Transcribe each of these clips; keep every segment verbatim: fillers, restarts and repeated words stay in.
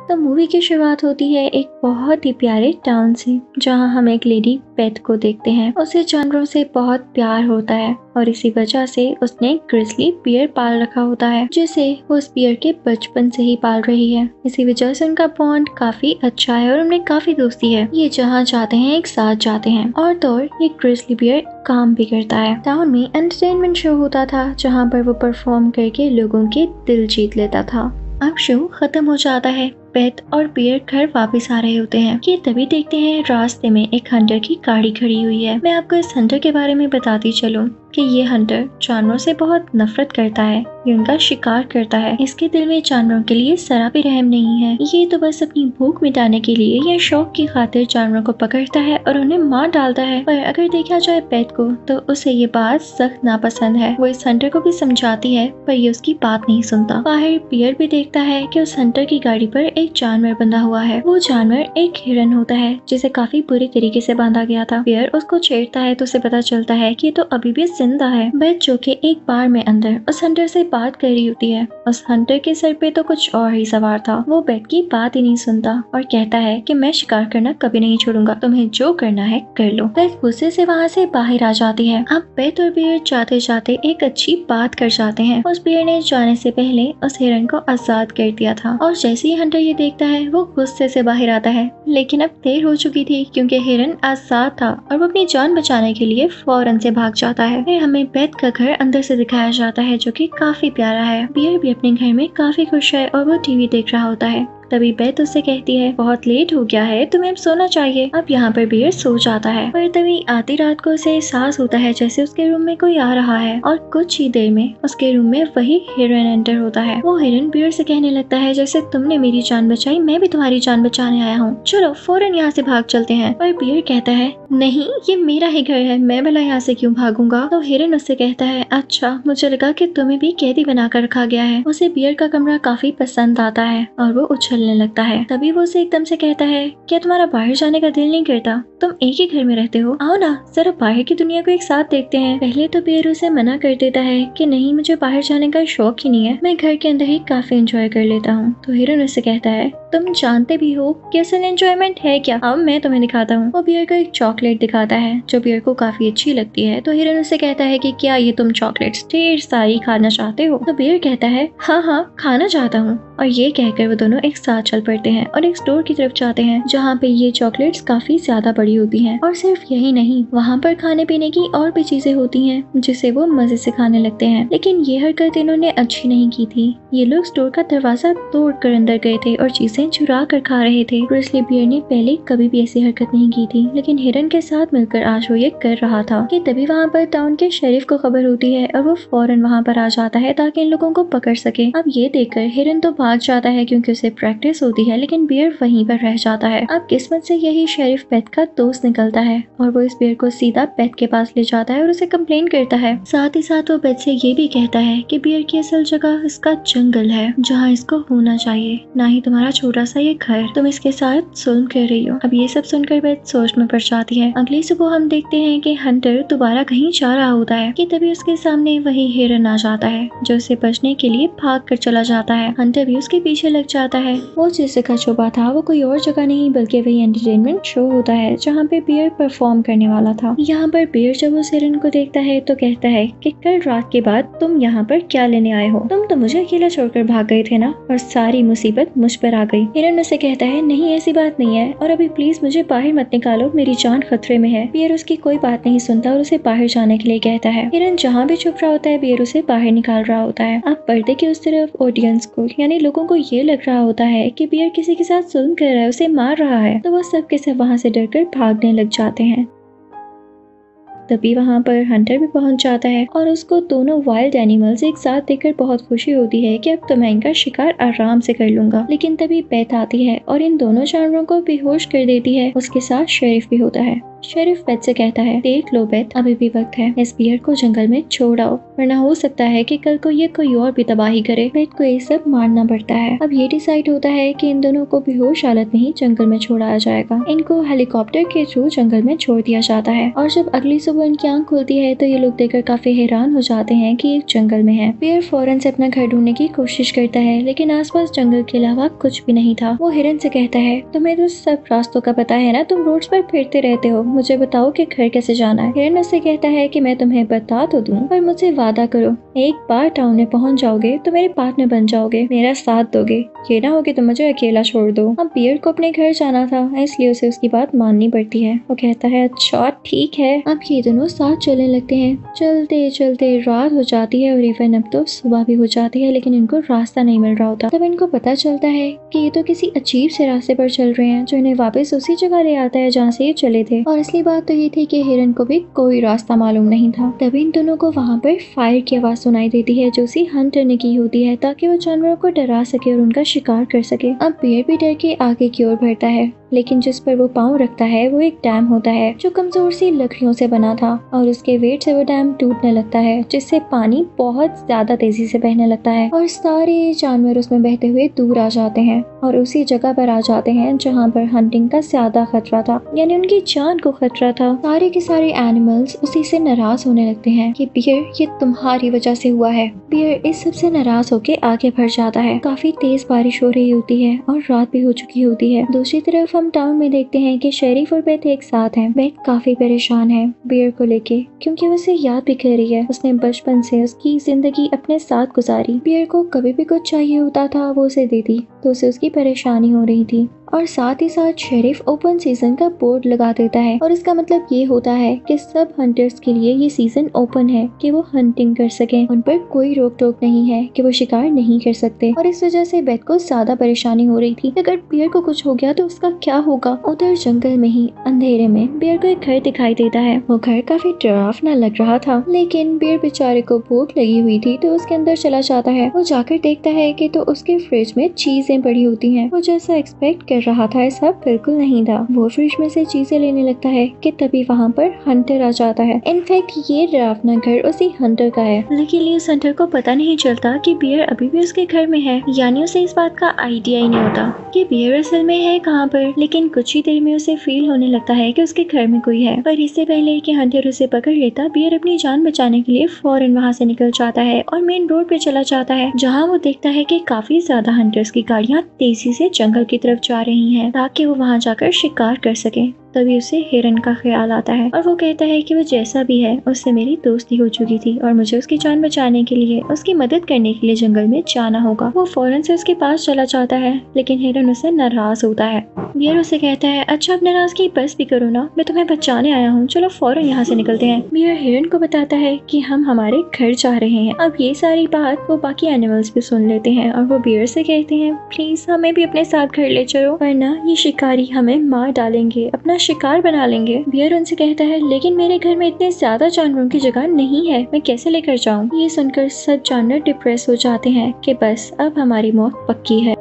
तो मूवी की शुरुआत होती है एक बहुत ही प्यारे टाउन से, जहाँ हम एक लेडी पेट को देखते हैं। उसे जानवरों से बहुत प्यार होता है और इसी वजह से उसने ग्रिजली बियर पाल रखा होता है, जिसे वो उस बियर के बचपन से ही पाल रही है। इसी वजह से उनका बॉन्ड काफी अच्छा है और उनमें काफी दोस्ती है। ये जहाँ जाते हैं एक साथ जाते हैं। और तो और ये ग्रिजली बियर काम भी करता है। टाउन में एंटरटेनमेंट शो होता था जहाँ पर वो परफॉर्म करके लोगों के दिल जीत लेता था। अब शो खत्म हो जाता है। पेट और बियर घर वापस आ रहे होते हैं कि तभी देखते हैं रास्ते में एक हंटर की गाड़ी खड़ी हुई है। मैं आपको इस हंटर के बारे में बताती चलूं कि ये हंटर जानवरों से बहुत नफरत करता है। ये उनका शिकार करता है। इसके दिल में जानवरों के लिए जरा भी रहम नहीं है। ये तो बस अपनी भूख मिटाने के लिए या शौक की खातिर जानवरों को पकड़ता है और उन्हें मार डालता है। पर अगर देखा जाए पेट को तो उसे ये बात सख्त नापसंद है। वो इस हंटर को भी समझाती है पर ये उसकी बात नहीं सुनता। बाहर बियर भी देखता है कि उस हंटर की गाड़ी पर एक जानवर बंधा हुआ है। वो जानवर एक हिरन होता है जिसे काफी बुरी तरीके से बांधा गया था। बियर उसको छेड़ता है तो उसे पता चलता है कि ये तो अभी भी जिंदा है। बेथ जो कि एक बार में अंदर उस हंटर से बात कर रही होती है। उस हंटर के सर पे तो कुछ और ही सवार था। वो बेथ की बात ही नहीं सुनता और कहता है कि मैं शिकार करना कभी नहीं छोड़ूंगा, तुम्हें जो करना है कर लो। बेथ गुस्से से वहाँ से बाहर आ जाती है। अब बेथ और बियर जाते जाते एक अच्छी बात कर जाते हैं। उस बियर ने जाने से पहले उस हिरन को आजाद कर दिया था और जैसे ही हंटर ये देखता है वो गुस्से से बाहर आता है। लेकिन अब देर हो चुकी थी क्योंकि हिरन आजाद था और वो अपनी जान बचाने के लिए फौरन से भाग जाता है। फिर हमें बेथ का घर अंदर से दिखाया जाता है जो कि काफी प्यारा है। बियर भी अपने घर में काफी खुश है और वो टीवी देख रहा होता है। तभी बेथ उससे कहती है बहुत लेट हो गया है, तुम्हें अब सोना चाहिए। अब यहाँ पर बियर सो जाता है। पर तभी आधी रात को उसे एहसास होता है जैसे उसके रूम में कोई आ रहा है और कुछ ही देर में उसके रूम में वही हिरन एंटर होता है। वो हिरन बियर से कहने लगता है जैसे तुमने मेरी जान बचाई मैं भी तुम्हारी जान बचाने आया हूँ, चलो फौरन यहाँ से भाग चलते हैं। पर बियर कहता है नहीं ये मेरा ही घर है, मैं भला यहाँ से क्यों भागूंगा। तो हिरन उससे कहता है अच्छा मुझे लगा कि तुम्हें भी कैदी बनाकर रखा गया है। उसे बियर का कमरा काफी पसंद आता है और वो उछलने लगता है। तभी वो उसे एकदम से कहता है क्या तुम्हारा बाहर जाने का दिल नहीं करता, तुम एक ही घर में रहते हो, आओ ना जरा बाहर की दुनिया को एक साथ देखते हैं। पहले तो बियर उसे मना कर देता है कि नहीं मुझे बाहर जाने का शौक ही नहीं है, मैं घर के अंदर ही काफी एंजॉय कर लेता हूँ। तो हिरन उससे कहता है तुम जानते भी हो कि असल एंजॉयमेंट है क्या, अब मैं तुम्हें दिखाता हूँ। वो बियर को एक चॉकलेट दिखाता है जो बियर को काफी अच्छी लगती है। तो हिरन उससे कहता है कि क्या ये तुम चॉकलेट्स ढेर सारी खाना चाहते हो। तो बियर कहता है हाँ हाँ खाना चाहता हूँ। और ये कहकर वो दोनों एक साथ चल पड़ते हैं और एक स्टोर की तरफ जाते हैं जहाँ पे ये चॉकलेट्स काफी ज्यादा बड़ी होती हैं। और सिर्फ यही नहीं वहाँ पर खाने पीने की और भी चीजें होती हैं जिसे वो मजे से खाने लगते हैं। लेकिन ये हरकत इन्होंने अच्छी नहीं की थी। ये लोग स्टोर का दरवाजा तोड़ कर अंदर गए थे और चीजें चुरा कर खा रहे थे। ग्रिजली बियर ने पहले कभी भी ऐसी हरकत नहीं की थी, लेकिन हिरन के साथ मिलकर आज वो ये कर रहा था। कि तभी वहाँ पर टाउन के शेरिफ को खबर होती है और वो फौरन वहाँ पर आ जाता है ताकि इन लोगों को पकड़ सके। अब ये देखकर हिरन तो भाग जाता है क्योंकि उसे प्रैक्टिस होती है, लेकिन बियर वहीं पर रह जाता है। अब किस्मत से यही शेरिफ पेट का दोस्त निकलता है और वो इस बियर को सीधा पेट के पास ले जाता है और उसे कंप्लेन करता है। साथ ही साथ वो पेट से ये भी कहता है कि बियर की असल जगह इसका जंगल है जहाँ इसको होना चाहिए, ना ही तुम्हारा छोटा सा ये घर, तुम इसके साथ जुल्म कर रही हो। अब ये सब सुनकर पेट सोच में पड़ जाती है। अगली सुबह हम देखते हैं कि हंटर दोबारा कहीं जा रहा होता है कि तभी उसके सामने वही हिरन आ जाता है जो उसे बचने के लिए भाग कर चला जाता है। हंटर भी उसके पीछे लग जाता है। वो जिस जगह छुपा था वो कोई और जगह नहीं बल्कि वही एंटरटेनमेंट शो होता है जहाँ पे बियर परफॉर्म करने वाला था। यहाँ पर बियर जब उस हिरन को देखता है तो कहता है कि कल रात के बाद तुम यहाँ पर क्या लेने आए हो, तुम तो मुझे अकेला छोड़कर भाग गए थे ना और सारी मुसीबत मुझ पर आ गई। हिरन उससे कहता है नहीं ऐसी बात नहीं है और अभी प्लीज मुझे बाहर मत निकालो, मेरी जान खतरे में है। बियर उसकी कोई बात नहीं सुनता और उसे बाहर जाने के लिए कहता है। हिरन जहाँ भी छुप रहा होता है बियर उसे बाहर निकाल रहा होता है। अब पर्दे के उस तरफ ऑडियंस को यानी लोगों को ये लग रहा होता है कि बियर किसी के साथ जुल्म कर रहा है, उसे मार रहा है। तो वो सब के सब वहाँ से डरकर भागने लग जाते हैं। तभी वहाँ पर हंटर भी पहुँच जाता है और उसको दोनों वाइल्ड एनिमल्स एक साथ देखकर बहुत खुशी होती है कि अब तो मैं इनका शिकार आराम से कर लूंगा। लेकिन तभी बेथ आती है और इन दोनों जानवरों को बेहोश कर देती है। उसके साथ शेरिफ भी होता है। शेरिफ बेथ से कहता है, देख लो बेथ, अभी भी वक्त है, इस बियर को जंगल में छोड़ आओ, वरना हो सकता है कि कल को ये कोई और भी तबाही करे। बेथ को ये सब मानना पड़ता है। अब ये डिसाइड होता है कि इन दोनों को बेहोश हालत में ही जंगल में छोड़ाया जाएगा। इनको हेलीकॉप्टर के थ्रू जंगल में छोड़ दिया जाता है और जब अगली सुबह इनकी आंख खुलती है तो ये लोग देखकर काफी हैरान हो जाते हैं कि एक जंगल में है। बियर फौरन से अपना घर ढूंढने की कोशिश करता है, लेकिन आसपास जंगल के अलावा कुछ भी नहीं था। वो हिरन से कहता है, तुम्हें तो सब रास्तों का पता है ना, तुम रोड्स पर फिरते रहते हो, मुझे बताओ कि घर कैसे जाना है। हिरन उससे कहता है कि मैं तुम्हें बता तो दूं, पर मुझसे वादा करो, एक बार टाउन में पहुंच जाओगे तो मेरे पार्टनर बन जाओगे, मेरा साथ दोगे, ये ना हो कि तुम मुझे अकेला छोड़ दो। अब बियर को अपने घर जाना था, इसलिए उसे उसकी बात माननी पड़ती है। वो कहता है, अच्छा ठीक है। अब ये दोनों साथ चलने लगते हैं। चलते चलते रात हो जाती है और इवन अब तो सुबह भी हो जाती है, लेकिन इनको रास्ता नहीं मिल रहा होता। तब इनको पता चलता है कि ये तो किसी अजीब से रास्ते पर चल रहे हैं जो इन्हें वापस उसी जगह ले आता है जहाँ से ये चले थे। और असली बात तो ये थी कि हिरन को भी कोई रास्ता मालूम नहीं था। तभी इन दोनों को वहाँ पर फायर की आवाज सुनाई देती है जो उसी हंटर ने की होती है ताकि वो जानवरों को डरा सके और उनका शिकार कर सके। अब बियर भी डर के आगे की ओर बढ़ता है, लेकिन जिस पर वो पाँव रखता है वो एक डैम होता है जो कमजोर सी लकड़ियों से बना था और उसके वेट से वो डैम टूटने लगता है, जिससे पानी बहुत ज्यादा तेजी से बहने लगता है और सारे जानवर उसमें बहते हुए दूर आ जाते हैं और उसी जगह पर आ जाते हैं जहाँ पर हंटिंग का ज्यादा खतरा था, यानी उनकी जान को खतरा था। सारे के सारे एनिमल्स उसी से नाराज होने लगते हैं कि बियर ये तुम्हारी वजह से हुआ है। बियर इस सब से नाराज होके आगे बढ़ जाता है। काफी तेज बारिश हो रही होती है और रात भी हो चुकी होती है। दूसरी तरफ हम टाउन में देखते हैं कि शेरिफ और बेथ एक साथ हैं। बेथ काफी परेशान है बियर को लेके, क्योंकि वो उसे याद भी कर रही है। उसने बचपन से उसकी जिंदगी अपने साथ गुजारी। बियर को कभी भी कुछ चाहिए होता था वो उसे देती, तो उसे उसकी परेशानी हो रही थी। और साथ ही साथ शेरिफ ओपन सीजन का बोर्ड लगा देता है और इसका मतलब ये होता है कि सब हंटर्स के लिए ये सीजन ओपन है कि वो हंटिंग कर सकें। उन पर कोई रोक टोक नहीं है कि वो शिकार नहीं कर सकते। और इस वजह से बेथ को ज्यादा परेशानी हो रही थी, अगर बियर को कुछ हो गया तो उसका क्या होगा। उधर जंगल में ही अंधेरे में बियर को एक घर दिखाई देता है। वो घर काफी डरावना लग रहा था, लेकिन बियर बेचारे को भूख लगी हुई थी तो उसके अंदर चला जाता है। वो जाकर देखता है कि तो उसके फ्रिज में चीजें पड़ी होती हैं। वो जैसा एक्सपेक्ट कर रहा था ऐसा बिल्कुल नहीं था। वो फ्रिज में से चीजें लेने लगता है कि तभी वहाँ पर हंटर आ जाता है। इनफैक्ट ये डरावना घर उसी हंटर का है, लेकिन उस हंटर को पता नहीं चलता कि बियर अभी भी उसके घर में है, यानी उसे इस बात का आइडिया ही नहीं होता कि बियर असल में है कहाँ पर। लेकिन कुछ ही देर में उसे फील होने लगता है कि उसके घर में कोई है। पर इससे पहले कि हंटर उसे पकड़ लेता, बियर अपनी जान बचाने के लिए फौरन वहाँ से निकल जाता है और मेन रोड पे चला जाता है, जहाँ वो देखता है कि काफी ज्यादा हंटर्स की गाड़ियाँ तेजी से जंगल की तरफ जा रही हैं ताकि वो वहां जाकर शिकार कर सके। तभी उसे हिरन का ख्याल आता है और वो कहता है कि वो जैसा भी है उससे मेरी दोस्ती हो चुकी थी और मुझे उसकी जान बचाने के लिए उसकी मदद करने के लिए जंगल में जाना होगा। वो फौरन से उसके पास चला जाता है, लेकिन हिरन उससे नाराज होता है। बियर उसे कहता है, अच्छा अब नाराजगी बस भी करो ना, मैं तुम्हें बचाने आया हूँ, चलो फौरन यहाँ से निकलते हैं। बियर हिरन को बताता है कि हम हमारे घर जा रहे हैं। अब ये सारी बात वो बाकी एनिमल्स भी सुन लेते हैं और वो बियर से कहते हैं, प्लीज हमें भी अपने साथ घर ले चलो, वरना ये शिकारी हमें मार डालेंगे, अपना शिकार बना लेंगे। बियर उनसे कहता है, लेकिन मेरे घर में इतने ज्यादा जानवरों की जगह नहीं है, मैं कैसे लेकर जाऊं। ये सुनकर सब जानवर डिप्रेस हो जाते हैं कि बस अब हमारी मौत पक्की है।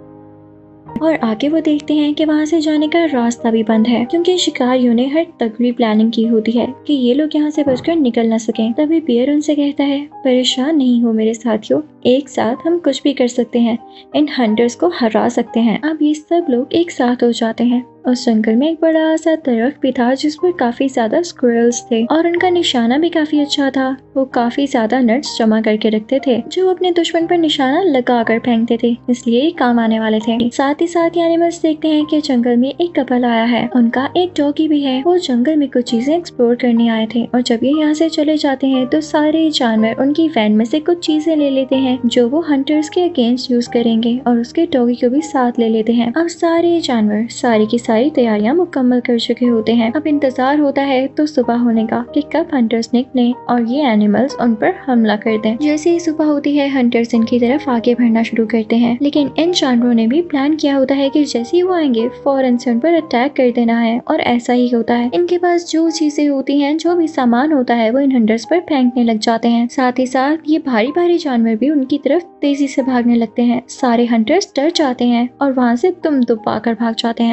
और आगे वो देखते हैं कि वहाँ से जाने का रास्ता भी बंद है, क्योंकि शिकारियों ने हर तगड़ी प्लानिंग की होती है कि ये लोग यहाँ से बचकर निकल न सकें। तभी बियर उनसे कहता है, परेशान नहीं हो मेरे साथियों, एक साथ हम कुछ भी कर सकते हैं, इन हंटर्स को हरा सकते हैं। अब ये सब लोग एक साथ हो जाते हैं। उस जंगल में एक बड़ा सा दरख्त भी था जिस पर काफी ज्यादा स्क्विरल्स थे और उनका निशाना भी काफी अच्छा था। वो काफी ज्यादा नट्स जमा करके रखते थे जो अपने दुश्मन पर निशाना लगा कर फेंकते थे, इसलिए ये काम आने वाले थे। साथ ही साथ ये एनिमल्स देखते हैं कि जंगल में एक कपल आया है, उनका एक डॉगी भी है। वो जंगल में कुछ चीजें एक्सप्लोर करने आए थे और जब ये यहाँ से चले जाते हैं तो सारे जानवर उनकी वैन में से कुछ चीजें ले लेते हैं जो वो हंटर्स के अगेंस्ट यूज करेंगे और उसके डॉगी को भी साथ ले लेते हैं। अब सारे जानवर सारी की सारी तैयारियां मुकम्मल कर चुके होते हैं। अब इंतजार होता है तो सुबह होने का कि कब हंटर्स निकले और ये एनिमल्स उन पर हमला कर दें। जैसे ही सुबह होती है हंटर्स इनकी तरफ आगे बढ़ना शुरू करते हैं, लेकिन इन जानवरों ने भी प्लान किया होता है कि जैसे ही वो आएंगे फौरन से उन पर अटैक कर देना है और ऐसा ही होता है। इनके पास जो चीजें होती हैं, जो भी सामान होता है, वो इन हंटर्स पर फेंकने लग जाते हैं। साथ ही साथ ये भारी भारी जानवर भी उनकी तरफ तेजी से भागने लगते हैं। सारे हंटर्स डर जाते हैं और वहाँ से दुम दुम पाकर भाग जाते हैं। उनमें से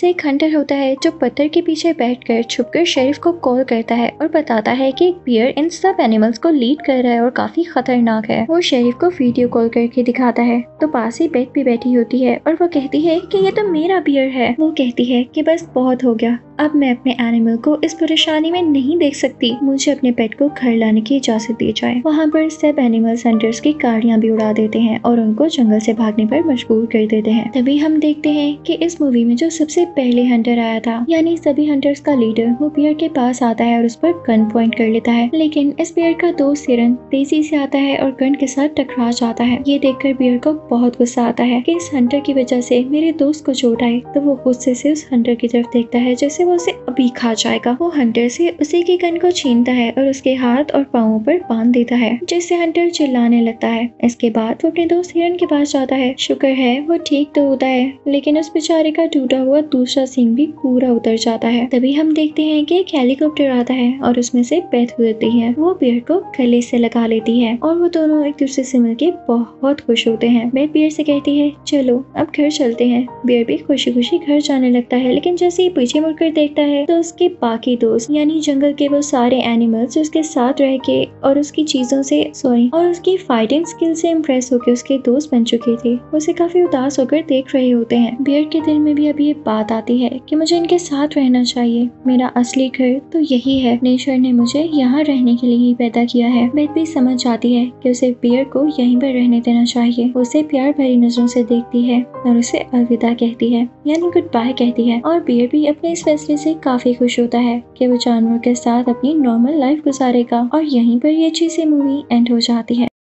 से एक हंटर होता है जो पत्थर के पीछे बैठकर छुपकर शेरिफ को कॉल करता है और बताता है कि एक बियर इन सब एनिमल्स को लीड कर रहा है और काफी खतरनाक है। वो शेरिफ को वीडियो कॉल करके दिखाता है तो पास ही बेथ भी बैठी होती है और वो कहती है कि ये तो मेरा बियर है। वो कहती है कि बस बहुत हो गया, अब मैं अपने एनिमल को इस परेशानी में नहीं देख सकती, मुझे अपने पेट को घर लाने की इजाजत दी जाए। वहाँ पर सब एनिमल्स हंटर्स की गाड़ियाँ भी उड़ा देते हैं और उनको जंगल से भागने पर मजबूर कर देते हैं। तभी हम देखते हैं कि इस मूवी में जो सबसे पहले हंटर आया था, यानी सभी हंटर्स का लीडर, वो बियर के पास आता है और उस पर गन पॉइंट कर लेता है। लेकिन इस बियर का दोस्त हिरन तेजी से आता है और गन के साथ टकरा जाता है। ये देखकर बियर को बहुत गुस्सा आता है कि इस हंटर की वजह से मेरे दोस्त को चोट आई। तो वो गुस्से से उस हंटर की तरफ देखता है जैसे वो उसे अभी खा जाएगा। वो हंटर से उसी की गन को छीनता है और उसके हाथ और पाँवों पर बांध देता है, जिससे हंटर चिल्लाने लगता है। इसके बाद वो अपने दोस्त हिरन के पास जाता है। शुक्र है वो ठीक तो होता है, लेकिन उस बेचारे का टूटा हुआ दूसरा सींग भी पूरा उतर जाता है। तभी हम देखते हैं कि एक हेलीकॉप्टर आता है और उसमें से बेथ उतरती है। वो बियर को गले से लगा लेती है और वो दोनों एक दूसरे से मिलके बहुत खुश होते हैं। बेथ बियर से कहती है चलो अब घर चलते हैं। बियर भी खुशी खुशी घर जाने लगता है, लेकिन जैसे ही पीछे मुड़कर देखता है तो उसके बाकी दोस्त यानी जंगल के वो सारे एनिमल्स उसके साथ रह के और उसकी चीजों से सॉरी और उसकी फाइटिंग स्किल से इम्प्रेस होकर उसके दोस्त बन चुके थे, उसे काफी उदास होकर देख रहे होते हैं। बियर के दिल में भी अभी ये बात आती है कि मुझे इनके साथ रहना चाहिए, मेरा असली घर तो यही है, नेचर ने मुझे यहाँ रहने के लिए ही पैदा किया है। बेथ भी समझ जाती है कि उसे बियर को यहीं पर रहने देना चाहिए। उसे प्यार भरी नजरों से देखती है और उसे अलविदा कहती है, यानी गुड बाय कहती है। और बियर भी अपने इस फैसले से काफी खुश होता है कि वो जानवरों के साथ अपनी नॉर्मल लाइफ गुजारेगा। और यहीं पर ये अच्छी सी मूवी एंड हो जाती है।